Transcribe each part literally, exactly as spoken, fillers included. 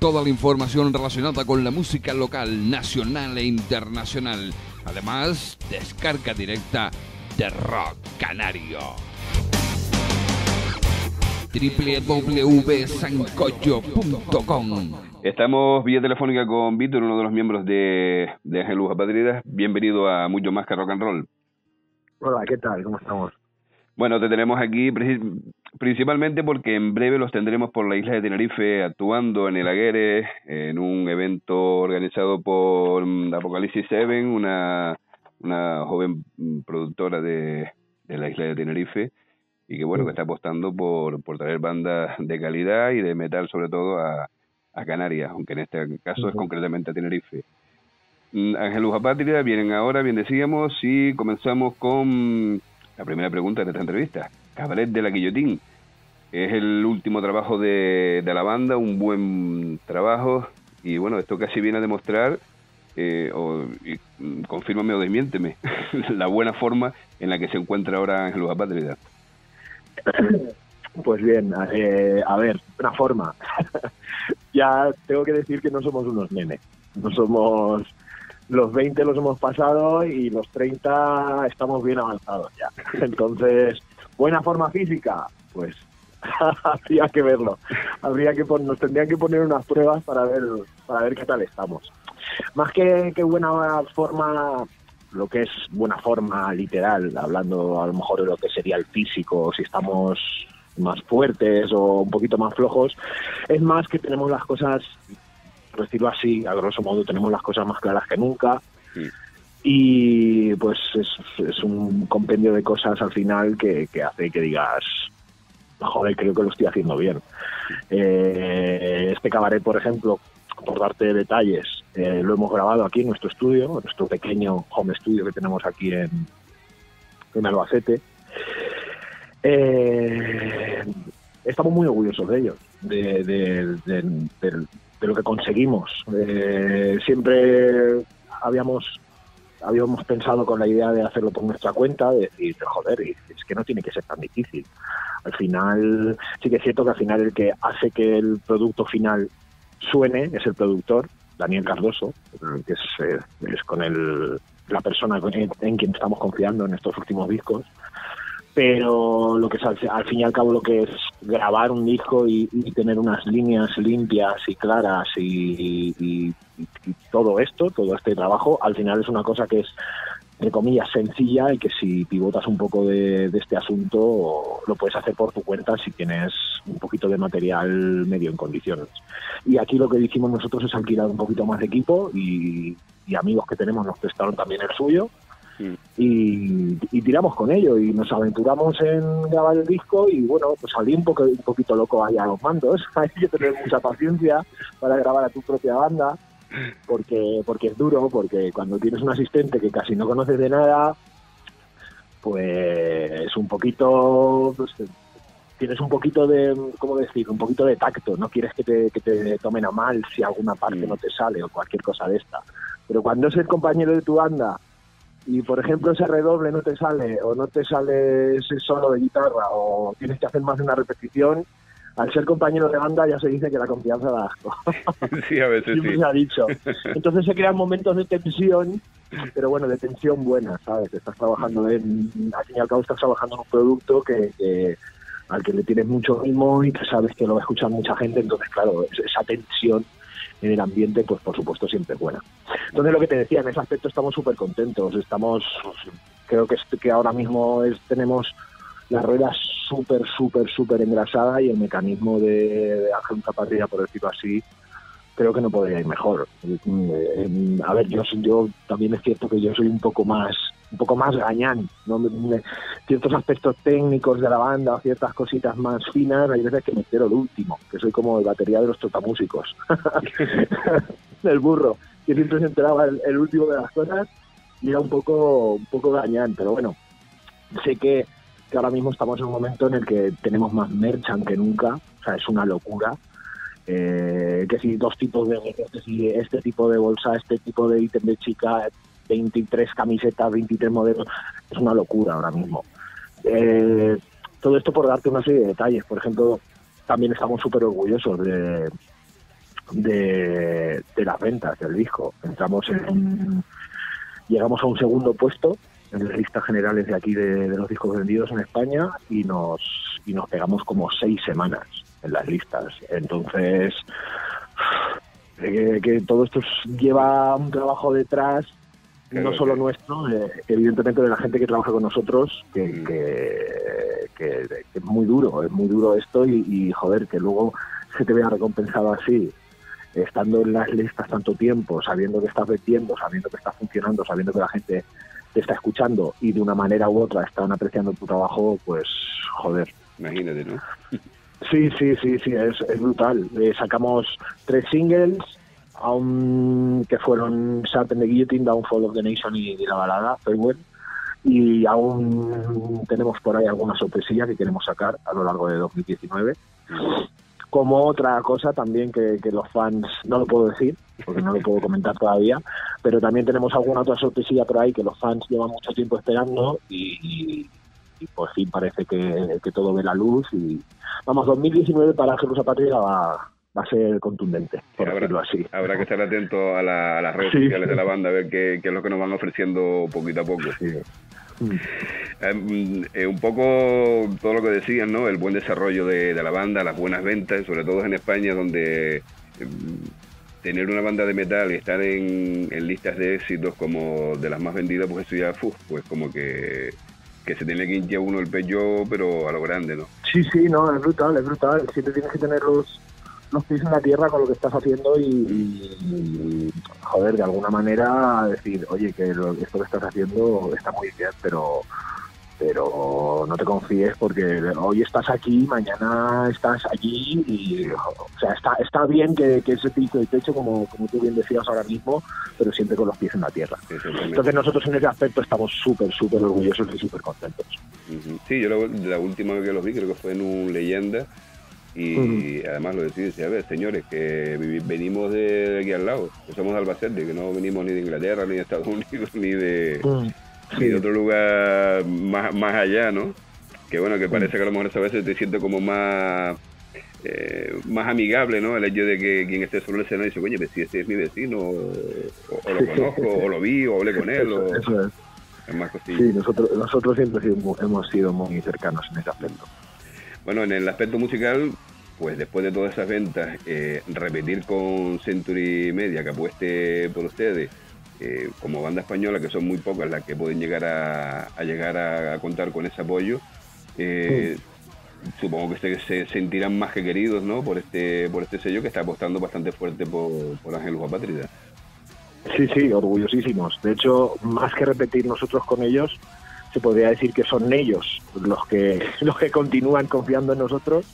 toda la información relacionada con la música local, nacional e internacional. Además, descarga directa de Rock Canario. doble u doble u doble u punto sancocho punto com. Estamos vía telefónica con Víctor, uno de los miembros de, de Ángelus Apátridas. Bienvenido a Mucho Más que Rock and Roll. Hola, ¿qué tal? ¿Cómo estamos? Bueno, te tenemos aquí principalmente porque en breve los tendremos por la isla de Tenerife actuando en el Aguere, en un evento organizado por Apocalipsis Seven, una, una joven productora de, de la isla de Tenerife, y que bueno, que está apostando por, por traer bandas de calidad y de metal sobre todo a, a Canarias, aunque en este caso es concretamente a Tenerife. Ángelus Apátridas vienen ahora, bien decíamos, y comenzamos con la primera pregunta de esta entrevista. Cabaret de la Guillotín es el último trabajo de, de la banda, un buen trabajo, y bueno, esto casi viene a demostrar, eh, o, y, confírmame o desmiénteme, la buena forma en la que se encuentra ahora Ángelus Apátridas. Pues bien, eh, a ver, una forma. Ya tengo que decir que no somos unos nenes, no somos... Los veinte los hemos pasado y los treinta estamos bien avanzados ya. Entonces, ¿buena forma física? Pues habría que verlo. Habría que pon- nos tendrían que poner unas pruebas para ver para ver qué tal estamos. Más que, que buena forma, lo que es buena forma literal, hablando a lo mejor de lo que sería el físico, si estamos más fuertes o un poquito más flojos, es más que tenemos las cosas... por decirlo así, a grosso modo tenemos las cosas más claras que nunca. Sí. Y pues es, es un compendio de cosas al final que, que hace que digas, joder, creo que lo estoy haciendo bien. Eh, este cabaret, por ejemplo, por darte detalles, eh, lo hemos grabado aquí en nuestro estudio, en nuestro pequeño home studio que tenemos aquí en, en Albacete. Eh, estamos muy orgullosos de ellos, de, de, de, de, de lo que conseguimos. Eh, siempre habíamos habíamos pensado con la idea de hacerlo por nuestra cuenta, de decir, joder, es que no tiene que ser tan difícil. Al final, sí que es cierto que al final el que hace que el producto final suene es el productor, Daniel Cardoso, que es, es con el, la persona en, en quien estamos confiando en estos últimos discos. Pero lo que es al, al fin y al cabo lo que es grabar un disco y, y tener unas líneas limpias y claras y, y, y, y todo esto, todo este trabajo, al final es una cosa que es, entre comillas, sencilla, y que si pivotas un poco de, de este asunto lo puedes hacer por tu cuenta si tienes un poquito de material medio en condiciones. Y aquí lo que dijimos nosotros es alquilar un poquito más de equipo, y, y amigos que tenemos nos prestaron también el suyo. Sí. Y, y tiramos con ello y nos aventuramos en grabar el disco, y bueno, pues salí un poco un poquito loco allá a los mandos. Hay que tener mucha paciencia para grabar a tu propia banda, porque porque es duro, porque cuando tienes un asistente que casi no conoces de nada, pues un poquito pues, tienes un poquito de, ¿cómo decir? Un poquito de tacto, no quieres que te, que te tomen a mal si alguna parte sí. no te sale o cualquier cosa de esta. Pero cuando es el compañero de tu banda y por ejemplo ese redoble no te sale, o no te sale ese solo de guitarra, o tienes que hacer más de una repetición, al ser compañero de banda ya se dice que la confianza da asco. Sí, a veces siempre sí. se ha dicho. Entonces se crean momentos de tensión, pero bueno, de tensión buena, ¿sabes? Estás trabajando en, al fin y al cabo estás trabajando en un producto que, que al que le tienes mucho ritmo y que sabes que lo va a escuchar mucha gente, entonces claro, esa tensión en el ambiente, pues por supuesto siempre es buena. Entonces lo que te decía, en ese aspecto estamos súper contentos, estamos, creo que, que ahora mismo es, tenemos la rueda súper, súper, súper engrasada, y el mecanismo de, de Ángelus Apátridas, por decirlo así, creo que no podría ir mejor. A ver, yo, yo también es cierto que yo soy un poco más un poco más gañán, ¿no? Ciertos aspectos técnicos de la banda, ciertas cositas más finas, hay veces que me entero el último, que soy como el batería de los trotamúsicos. El burro, que siempre se enteraba el, el último de las cosas, y era un poco, un poco gañán, pero bueno, sé que, que ahora mismo estamos en un momento en el que tenemos más merchan que nunca, o sea, es una locura. Eh, que si dos tipos de que si este tipo de bolsa, este tipo de ítem de chica, veintitrés camisetas, veintitrés modelos, es una locura ahora mismo. Eh, todo esto por darte una serie de detalles. Por ejemplo, también estamos súper orgullosos de, de, de las ventas del disco. Entramos en, llegamos a un segundo puesto en las listas generales de aquí de, de los discos vendidos en España y nos y nos pegamos como seis semanas en las listas. Entonces, que, que todo esto lleva un trabajo detrás, no solo nuestro, eh, evidentemente de la gente que trabaja con nosotros, que, que, que, que es muy duro, es muy duro esto y, y joder, que luego se te vea recompensado así, estando en las listas tanto tiempo, sabiendo que estás vendiendo, sabiendo que está funcionando, sabiendo que la gente te está escuchando y de una manera u otra están apreciando tu trabajo, pues joder. Imagínate, ¿no? Sí, sí, sí, sí, es, es brutal. Eh, sacamos tres singles, aún que fueron Sharp and the Guillotine, Downfall of the Nation y, y la balada, Farewell, y aún tenemos por ahí alguna sorpresilla que queremos sacar a lo largo de dos mil diecinueve. Como otra cosa también que, que los fans, no lo puedo decir, porque no lo puedo comentar todavía, pero también tenemos alguna otra sorpresilla por ahí que los fans llevan mucho tiempo esperando y, y, y por fin parece que, que todo ve la luz y vamos, dos mil diecinueve para Jerusalén Patria va, va a ser contundente, por habrá, decirlo así. Habrá que estar atento a, la, a las redes sí, sociales sí. de la banda, a ver qué, qué es lo que nos van ofreciendo poquito a poco. Sí. Eh, eh, un poco todo lo que decían, ¿no? El buen desarrollo de, de la banda, las buenas ventas, sobre todo en España, donde eh, tener una banda de metal y estar en, en listas de éxitos como de las más vendidas, pues eso ya, uf, pues como que, que se tiene que hinchar uno el pecho, pero a lo grande, ¿no? Sí, sí, no, es brutal, es brutal. Siempre tienes que tener los, los pies en la tierra con lo que estás haciendo y, y, y joder, de alguna manera decir, oye, que lo, esto que estás haciendo está muy bien, pero pero no te confíes porque hoy estás aquí, mañana estás allí y, o sea, está está bien que, que ese pico de techo, como, como tú bien decías ahora mismo, pero siempre con los pies en la tierra. Entonces nosotros en ese aspecto estamos súper, súper orgullosos y súper contentos. Sí, yo la, la última vez que los vi creo que fue en un Leyenda y uh-huh. además lo decía, decía, a ver, señores, que venimos de, de aquí al lado, que somos de Albacete, que no venimos ni de Inglaterra, ni de Estados Unidos, ni de... Uh-huh. Sí. Y de otro lugar más, más allá, ¿no? Que bueno, que parece que a lo mejor a veces te sientes como más eh, más amigable, ¿no? El hecho de que quien esté sobre el escenario dice, oye, si ese es mi vecino, o, o lo conozco, o lo vi, o hablé con él, eso, o... Eso es. Es más cosilla. Sí, nosotros, nosotros siempre hemos sido muy cercanos en ese aspecto. Bueno, en el aspecto musical, pues después de todas esas ventas, eh, repetir con Century Media, que apueste por ustedes, Eh, como banda española, que son muy pocas las que pueden llegar a, a llegar a, a contar con ese apoyo, eh, sí. Supongo que se, se sentirán más que queridos, ¿no? Por este por este sello que está apostando bastante fuerte por, por Ángelus Apátrida. Sí, sí, orgullosísimos. De hecho, más que repetir nosotros con ellos, se podría decir que son ellos los que los que continúan confiando en nosotros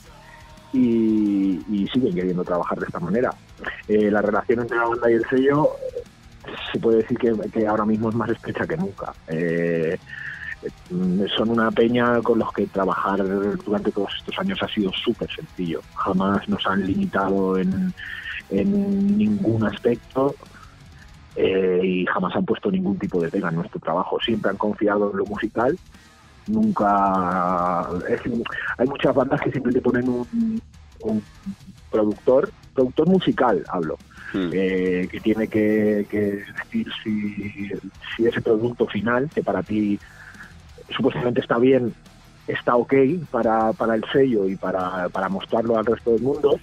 y, y siguen queriendo trabajar de esta manera. Eh, la relación entre la banda y el sello se puede decir que, que ahora mismo es más estrecha que nunca. Eh, son una peña con los que trabajar durante todos estos años ha sido súper sencillo. Jamás nos han limitado en, en ningún aspecto eh, y jamás han puesto ningún tipo de pega en nuestro trabajo. Siempre han confiado en lo musical. Nunca... Es, hay muchas bandas que siempre te ponen un, un productor, productor musical, hablo. Hmm. Eh, que tiene que, que decir si, si ese producto final, que para ti supuestamente está bien, está ok para, para el sello y para, para mostrarlo al resto del mundo,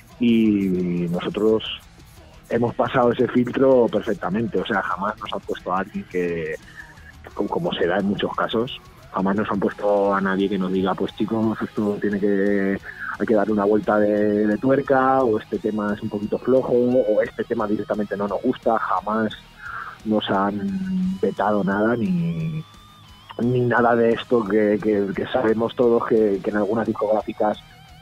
y nosotros hemos pasado ese filtro perfectamente. O sea, jamás nos han puesto a alguien que, como se da en muchos casos, jamás nos han puesto a nadie que nos diga, pues chicos, esto tiene que... hay que darle una vuelta de, de tuerca, o este tema es un poquito flojo, o este tema directamente no nos gusta. Jamás nos han vetado nada, ni, ni nada de esto que, que, que sabemos todos que, que en algunas discográficas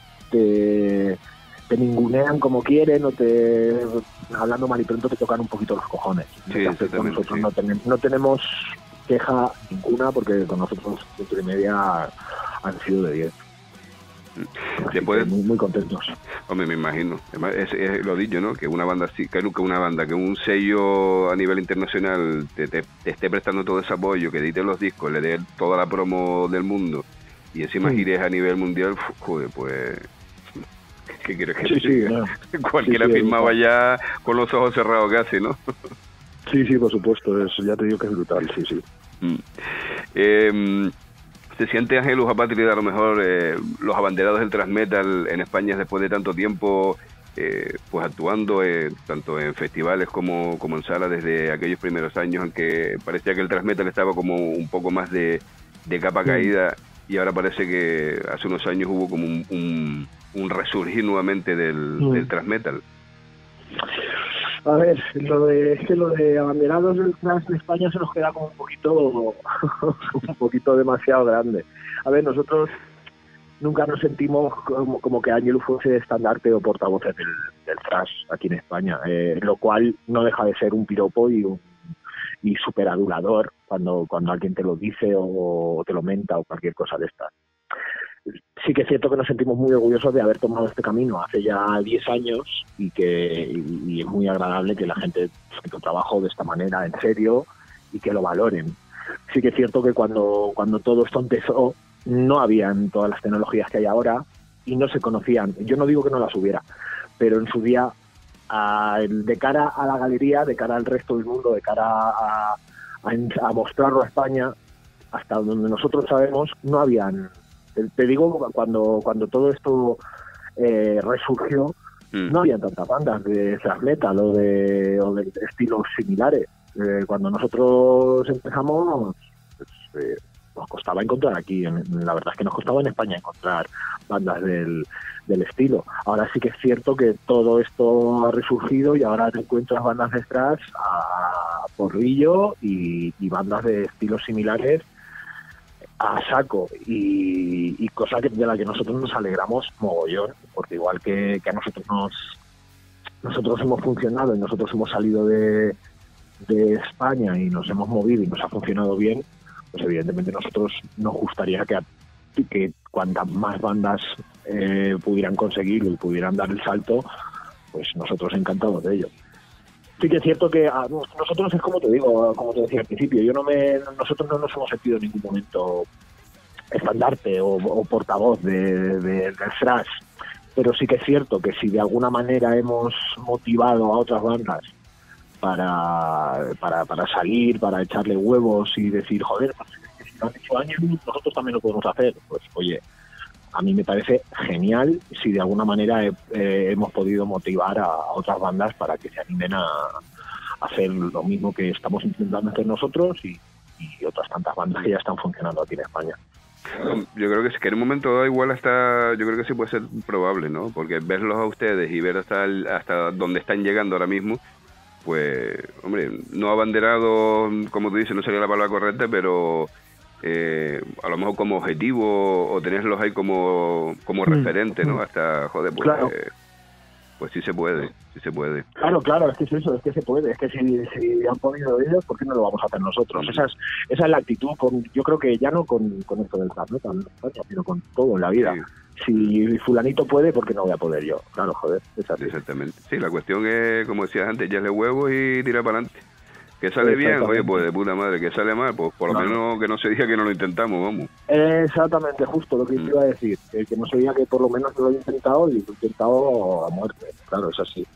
te, te ningunean como quieren, o te, hablando mal y pronto, te tocan un poquito los cojones. Sí, nosotros sí. no, ten, no tenemos queja ninguna, porque con nosotros Century Media han sido de diez. Después, muy, muy contentos. Hombre, me imagino. Es, es lo dicho, ¿no? Que una banda así, que una banda, que un sello a nivel internacional te, te, te esté prestando todo ese apoyo, que edite los discos, le dé toda la promo del mundo y encima sí. gires a nivel mundial, joder, pues ¿Qué quieres que Sí, te sí, diga? no. Cualquiera Sí, sí, firmaba es ya con los ojos cerrados casi, ¿no? Sí, sí, por supuesto, eso ya te digo que es brutal, sí, sí. Mm. Eh, ¿Se siente, Ángelus Apátrida, a lo mejor eh, los abanderados del thrash metal en España después de tanto tiempo, eh, pues actuando eh, tanto en festivales como, como en salas desde aquellos primeros años en que parecía que el thrash metal estaba como un poco más de, de capa caída, mm. y ahora parece que hace unos años hubo como un, un, un resurgir nuevamente del, mm. del thrash metal? A ver, lo de, es que lo de abanderados del thrash en España se nos queda como un poquito un poquito demasiado grande. A ver, nosotros nunca nos sentimos como, como que Ángelus fuese estandarte o portavoces del, del thrash aquí en España, eh, lo cual no deja de ser un piropo y un y súper adulador cuando, cuando alguien te lo dice o te lo menta o cualquier cosa de estas. Sí que es cierto que nos sentimos muy orgullosos de haber tomado este camino hace ya diez años y que y, y es muy agradable que la gente haga tu trabajo de esta manera, en serio, y que lo valoren. Sí que es cierto que cuando, cuando todo esto empezó no habían todas las tecnologías que hay ahora y no se conocían. Yo no digo que no las hubiera, pero en su día, a, de cara a la galería, de cara al resto del mundo, de cara a, a, a mostrarlo a España, hasta donde nosotros sabemos, no habían... Te digo, cuando cuando todo esto eh, resurgió, mm. no había tantas bandas de thrash metal o de, o de estilos similares. Eh, cuando nosotros empezamos, pues, eh, nos costaba encontrar aquí, en, la verdad es que nos costaba en España encontrar bandas del, del estilo. Ahora sí que es cierto que todo esto ha resurgido y ahora te encuentras bandas de thrash a porrillo y, y bandas de estilos similares a saco, y, y cosa que de la que nosotros nos alegramos mogollón, porque igual que, que a nosotros nos nosotros hemos funcionado y nosotros hemos salido de, de España y nos hemos movido y nos ha funcionado bien, pues evidentemente nosotros nos gustaría que, que cuantas más bandas eh, pudieran conseguirlo y pudieran dar el salto, pues nosotros encantados de ello. Sí que es cierto que a nosotros es como te digo, como te decía al principio, yo no me, nosotros no nos hemos sentido en ningún momento estandarte o, o portavoz de, de, del thrash, pero sí que es cierto que si de alguna manera hemos motivado a otras bandas para, para, para salir, para echarle huevos y decir, joder, pues, si lo han hecho años, nosotros también lo podemos hacer, pues oye, a mí me parece genial si de alguna manera eh, eh, hemos podido motivar a, a otras bandas para que se animen a, a hacer lo mismo que estamos intentando hacer nosotros y, y otras tantas bandas que ya están funcionando aquí en España. Yo creo que, que en un momento dado igual hasta, yo creo que sí puede ser probable, ¿no? Porque verlos a ustedes y ver hasta, el, hasta dónde están llegando ahora mismo, pues, hombre, no abanderado, como tú dices, no sería la palabra correcta, pero... Eh, a lo mejor como objetivo o tenerlos ahí como como mm. referente, ¿no? Hasta, joder, pues, claro. eh, pues sí se puede, sí se puede. Claro, claro, es que es eso, es que se puede, es que si, si han podido ellos, ¿por qué no lo vamos a hacer nosotros? Mm. Esa es esa es la actitud, con, yo creo que ya no con, con esto del thrash metal, sino con todo en la vida. Sí. Si fulanito puede, ¿por qué no voy a poder yo? Claro, joder, es así. Exactamente. Sí, la cuestión es, como decías antes, echarle huevos y tirar para adelante. Que sale bien, oye, pues de puta madre, que sale mal, pues por lo claro. menos que no se diga que no lo intentamos, vamos. Exactamente, justo lo que mm. te iba a decir, que, que no se diga que por lo menos no lo he intentado y lo he intentado a muerte, claro, es así.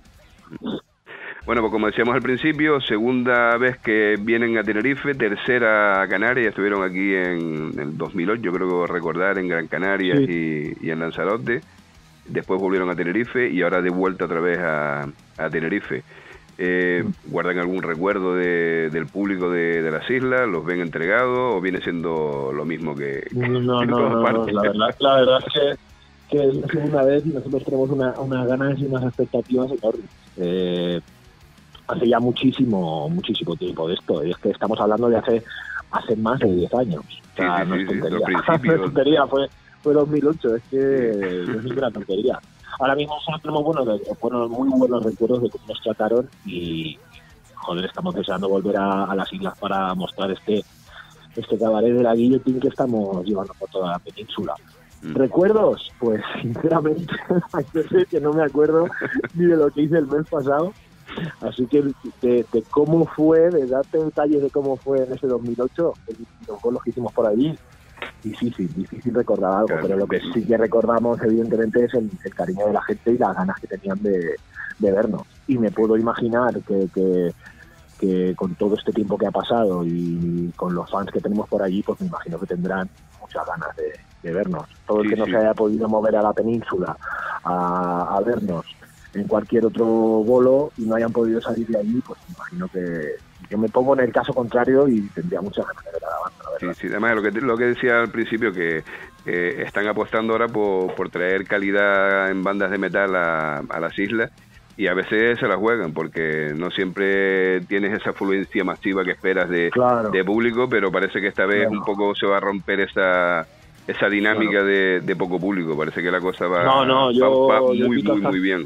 Bueno, pues como decíamos al principio, segunda vez que vienen a Tenerife, tercera a Canarias, estuvieron aquí en el dos mil ocho, yo creo que recordar, en Gran Canaria sí. y, y en Lanzarote, después volvieron a Tenerife y ahora de vuelta otra vez a, a Tenerife. Eh, ¿Guardan algún recuerdo de, del público de, de las islas? ¿Los ven entregados o viene siendo lo mismo que, que no, no, en no, todas no, partes? no, la verdad, la verdad es que, que es la segunda vez y nosotros tenemos una, unas ganas y unas expectativas enormes. Eh, hace ya muchísimo, muchísimo tiempo de esto, y es que estamos hablando de hace hace más de diez años. O sea, sí, no sí, es sí, tontería. los principios. No es tontería, fue, fue dos mil ocho, es que no es ninguna tontería. Ahora mismo solo tenemos buenos, buenos, muy buenos recuerdos de cómo nos trataron y, joder, estamos deseando volver a, a las islas para mostrar este este cabaret de la guillotín que estamos llevando por toda la península. Mm. ¿Recuerdos? Pues, sinceramente, hay veces que no me acuerdo ni de lo que hice el mes pasado. Así que de, de cómo fue, de darte detalles de cómo fue en ese dos mil ocho, los vuelos que hicimos por allí, difícil, difícil recordar algo, Claro. pero lo que sí que recordamos evidentemente es el, el cariño de la gente y las ganas que tenían de, de vernos. Y me puedo imaginar que, que, que con todo este tiempo que ha pasado y con los fans que tenemos por allí, pues me imagino que tendrán muchas ganas de, de vernos. Todo el Sí, que no sí. se haya podido mover a la península a, a vernos en cualquier otro bolo y no hayan podido salir de allí, pues me imagino que yo me pongo en el caso contrario y tendría muchas ganas de ver a la banda, la verdad. Sí, sí, además lo que, lo que decía al principio, que eh, están apostando ahora por, por traer calidad en bandas de metal a, a las islas, y a veces se la juegan porque no siempre tienes esa afluencia masiva que esperas de, Claro. de público, pero parece que esta vez Claro. un poco se va a romper esa esa dinámica Claro. de, de poco público. Parece que la cosa va, No, no, yo- va, va yo muy, invito muy, a- muy bien.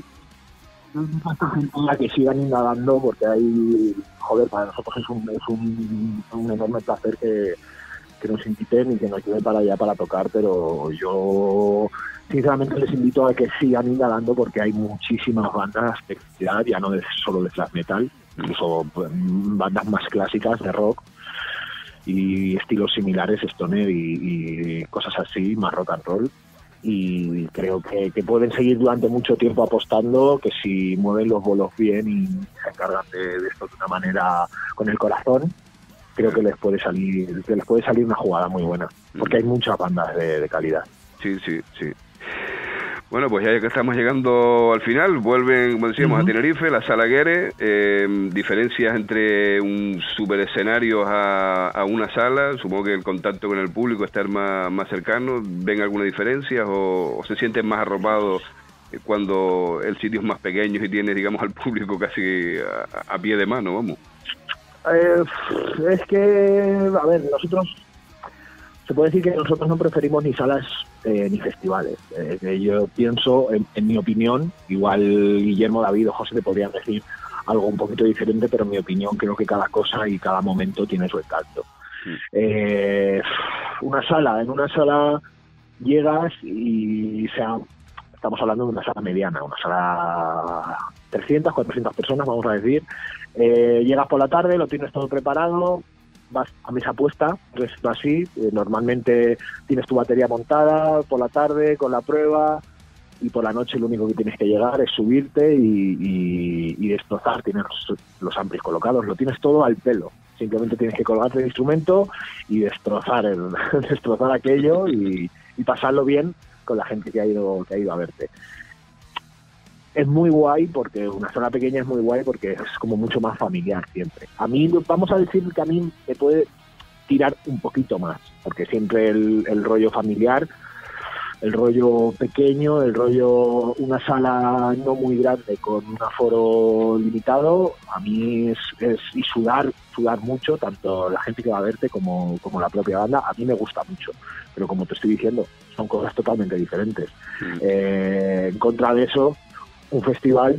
A que sigan indagando, porque hay, joder, para nosotros es un, es un, un enorme placer que, que nos inviten y que nos lleven para allá para tocar, pero yo sinceramente les invito a que sigan indagando porque hay muchísimas bandas de calidad, ya no es solo de thrash metal, incluso pues, bandas más clásicas de rock y estilos similares, stoner y, y cosas así, más rock and roll. Y creo que, que pueden seguir durante mucho tiempo apostando, que si mueven los bolos bien y se encargan de, de esto de una manera con el corazón, creo que les puede salir que les puede salir una jugada muy buena, porque hay muchas bandas de, de calidad. Sí, sí, sí. Bueno, pues ya que estamos llegando al final, vuelven, como decíamos, Uh-huh. a Tenerife, la Sala Guere, eh, diferencias entre un super escenario a, a una sala, supongo que el contacto con el público, estar más, más cercano, ¿ven alguna diferencia o, o se sienten más arropados cuando el sitio es más pequeño y tienes, digamos, al público casi a, a pie de mano, vamos? Eh, es que, a ver, nosotros, se puede decir que nosotros no preferimos ni salas eh, ni festivales. Eh, que yo pienso, en, en mi opinión, igual Guillermo, David o José te podrían decir algo un poquito diferente, pero en mi opinión creo que cada cosa y cada momento tiene su encanto. Sí. Eh, una sala, en una sala llegas y sea, estamos hablando de una sala mediana, una sala trescientas, cuatrocientas personas, vamos a decir. Eh, llegas por la tarde, lo tienes todo preparado, vas a mesa puesta, es así, eh, normalmente tienes tu batería montada por la tarde con la prueba y por la noche lo único que tienes que llegar es subirte y, y, y destrozar, tienes los, los amplis colocados, lo tienes todo al pelo, simplemente tienes que colgarte el instrumento y destrozar el, destrozar aquello y, y pasarlo bien con la gente que ha ido que ha ido a verte. Es muy guay porque una sala pequeña es muy guay porque es como mucho más familiar siempre. A mí, vamos a decir que a mí me puede tirar un poquito más, porque siempre el, el rollo familiar, el rollo pequeño, el rollo una sala no muy grande con un aforo limitado, a mí es, es y sudar, sudar mucho, tanto la gente que va a verte como, como la propia banda, a mí me gusta mucho, pero como te estoy diciendo, son cosas totalmente diferentes. Mm. Eh, en contra de eso, un festival,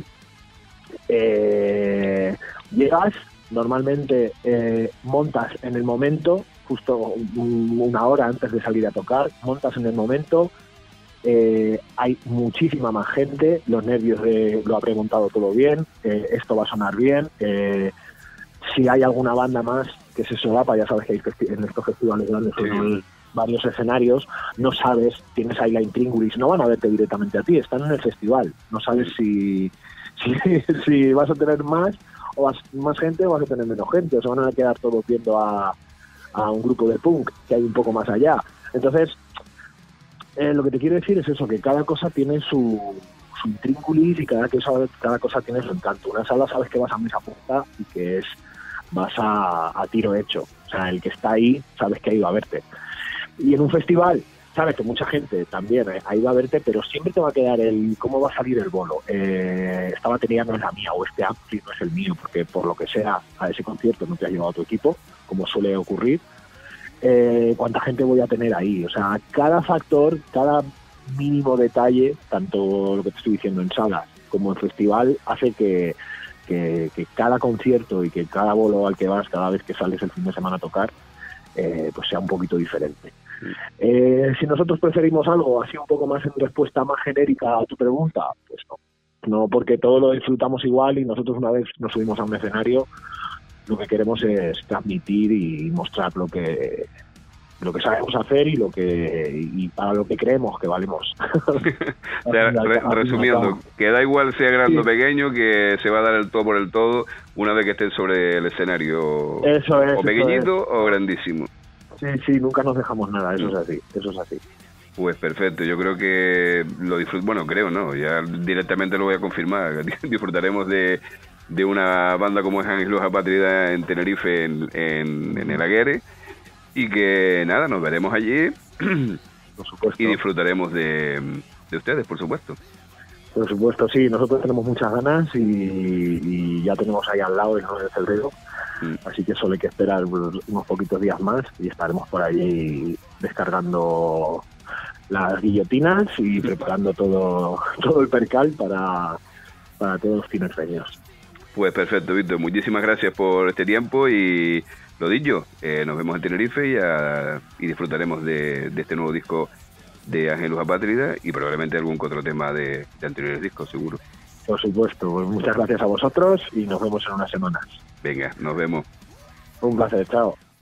eh, llegas, normalmente eh, montas en el momento, justo un, una hora antes de salir a tocar, montas en el momento, eh, hay muchísima más gente, los nervios de lo habré montado todo bien, eh, esto va a sonar bien, eh, si hay alguna banda más que se solapa, ya sabes que hay festi- en estos festivales grandes Sí. hay varios escenarios, no sabes, tienes ahí la intríngulis, no van a verte directamente a ti, están en el festival, no sabes si, si, si vas a tener más o vas, más gente o vas a tener menos gente, o se van a quedar todos viendo a, a un grupo de punk que hay un poco más allá. Entonces, eh, lo que te quiero decir es eso, que cada cosa tiene su, su intríngulis y cada cosa, cada cosa tiene su encanto. Una sala sabes que vas a mesa puesta y que es vas a, a tiro hecho, o sea, el que está ahí sabes que ha ido a verte. Y en un festival, sabes que mucha gente también ha ido a verte, pero siempre te va a quedar el cómo va a salir el bolo. Eh, esta batería no es la mía o este ampli no es el mío, porque por lo que sea a ese concierto no te ha llevado tu equipo, como suele ocurrir. Eh, ¿Cuánta gente voy a tener ahí? O sea, cada factor, cada mínimo detalle, tanto lo que te estoy diciendo en salas como en festival, hace que, que, que cada concierto y que cada bolo al que vas, cada vez que sales el fin de semana a tocar, eh, pues sea un poquito diferente. Eh, si nosotros preferimos algo así un poco más en respuesta más genérica a tu pregunta, pues no. No, porque todo lo disfrutamos igual y nosotros una vez nos subimos a un escenario, lo que queremos es transmitir y mostrar lo que lo que sabemos hacer y lo que y para lo que creemos que valemos. O sea, re, resumiendo, que da igual sea grande sí. o pequeño, que se va a dar el todo por el todo una vez que estén sobre el escenario. Eso es, o pequeñito eso es. o grandísimo. Sí, sí, nunca nos dejamos nada, eso es así, eso es así. Pues perfecto, yo creo que lo disfrut bueno, creo, ¿no? Ya directamente lo voy a confirmar, disfrutaremos de, de una banda como es Ángelus Apátrida en Tenerife, en, en, en el Aguere, y que nada, nos veremos allí por supuesto. Y disfrutaremos de, de ustedes, por supuesto. Por supuesto, sí, nosotros tenemos muchas ganas y, y ya tenemos ahí al lado el nueve de febrero, mm. así que solo hay que esperar unos poquitos días más y estaremos por allí descargando las guillotinas y preparando todo todo el percal para, para todos los tinerfeños. Pues perfecto, Víctor, muchísimas gracias por este tiempo y lo dicho, eh, nos vemos en Tenerife y, a, y disfrutaremos de, de este nuevo disco de Ángelus Apátrida y probablemente algún otro tema de, de anteriores discos, seguro. Por supuesto, pues muchas gracias a vosotros y nos vemos en unas semanas. Venga, nos vemos. Un placer, chao.